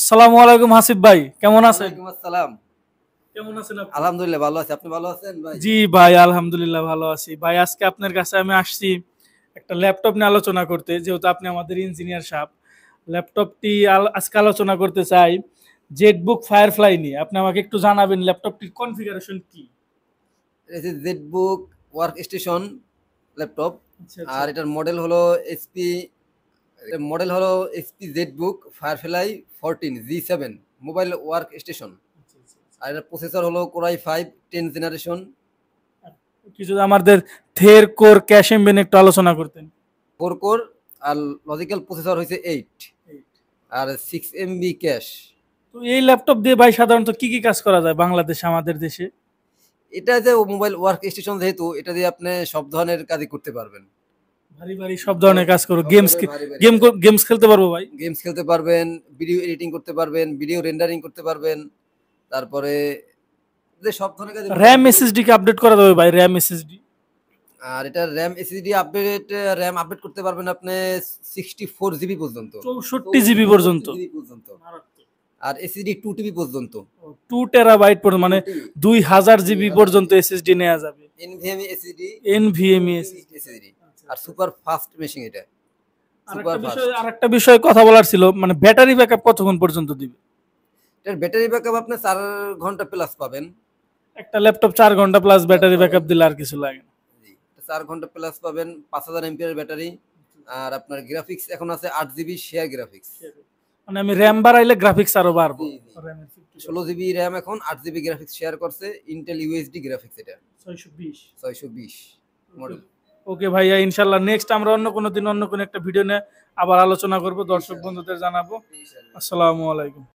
আসসালামু আলাইকুম হাসিব ভাই, কেমন আছেন? ওয়ালাইকুম আসসালাম। কেমন আছেন আপনি? আলহামদুলিল্লাহ ভালো আছি। আপনি ভালো আছেন ভাই? জি ভাই, আলহামদুলিল্লাহ ভালো আছি। ভাই আজকে আপনার কাছে আমি আসছি একটা ল্যাপটপ নিয়ে আলোচনা করতে, যেহেতু আপনি আমাদের ইঞ্জিনিয়ার সাহেব। ল্যাপটপটি আজকে আলোচনা করতে চাই জেটবুক ফায়ারফ্লাই নিয়ে। আপনি আমাকে একটু জানাবেন ল্যাপটপটির কনফিগারেশন কি? এটা জেটবুক ওয়ার্ক স্টেশন ল্যাপটপ। আচ্ছা আচ্ছা আর এটার মডেল হলো এসপি, এটার মডেল হলো SP ZBook Firefly 14 G7 mobile workstation. আচ্ছা, আচ্ছা, আচ্ছা। আর এটার প্রসেসর হলো কোরাই 5 10 জেনারেশন। কিছু আমাদের থের কোর ক্যাশ এমবিএন একটু আলোচনা করতেন। 4 কোর। আর লজিক্যাল প্রসেসর হয়েছে 8। আর 6 MB ক্যাশ। তো এই ল্যাপটপ দিয়ে ভাই সাধারণত কি কি কাজ করা যায় বাংলাদেশে, আমাদের দেশে? এটা যে মোবাইল ওয়ার্ক স্টেশন, যেহেতু এটা দিয়ে আপনি সব ধরনের কাজই করতে পারবেন। ভারী ভারী সব ধরনের কাজ করো, সব গেমস ধরনের ভারী ভারী গেম কাজ। গেমস খেলতে পারবো ভাই? গেমস খেলতে পারবেন, ভিডিও এডিটিং করতে পারবেন, ভিডিও রেন্ডারিং করতে পারবেন। তারপরে যে সব ধরনের কাজ র্যাম এসএসডি কে আপডেট করা যাবে ভাই? র্যাম এসএসডি আর এটা র্যাম এসএসডি র্যাম আপডেট করতে পারবেন আপনি 64 জিবি পর্যন্ত। 64 জিবি পর্যন্ত? 64 জিবি পর্যন্ত। আর এসএসডি 2 টিবি পর্যন্ত। 2 টেরাবাইট পর্যন্ত, মানে 2 টিবি 2000 জিবি পর্যন্ত এসএসডি নেওয়া যাবে। NVMe SSD. NVMe SSD. SSD. আর সুপার ফাস্ট মেশিন এটা। সুপার আরেকটা বিষয় ফাস্ট। আরেকটা বিষয় কথা বলার ছিল, মানে ব্যাটারি ব্যাকআপ কতক্ষণ পর্যন্ত দিবে? এটার ব্যাটারি ব্যাকআপ আপনি 4 ঘন্টা প্লাস পাবেন। একটা ল্যাপটপ 4 ঘন্টা প্লাস ব্যাটারি ব্যাকআপ দিলে আর কিছু লাগে না? জি, 4 ঘন্টা প্লাস পাবেন, 5000 এমপিআর ব্যাটারি। আর আপনার গ্রাফিক্স এখন আছে 8 জিবি শেয়ার গ্রাফিক্স। মানে আমি র্যাম বাড়াইলে গ্রাফিক্স আরো বাড়বো? জি, জি। 16 জিবি র্যাম, এখন 8 জিবি গ্রাফিক্স শেয়ার করছে ইন্টেল ইউএসডি গ্রাফিক্স। এটা 620। 620 মডেল। ওকে ভাইয়া, ইনশাল্লাহ নেক্সট আমরা অন্য কোনো দিন অন্য কোনো একটা ভিডিও নিয়ে আবার আলোচনা করব, দর্শক বন্ধুদের জানাবো। ইনশাআল্লাহ। আসসালামু আলাইকুম।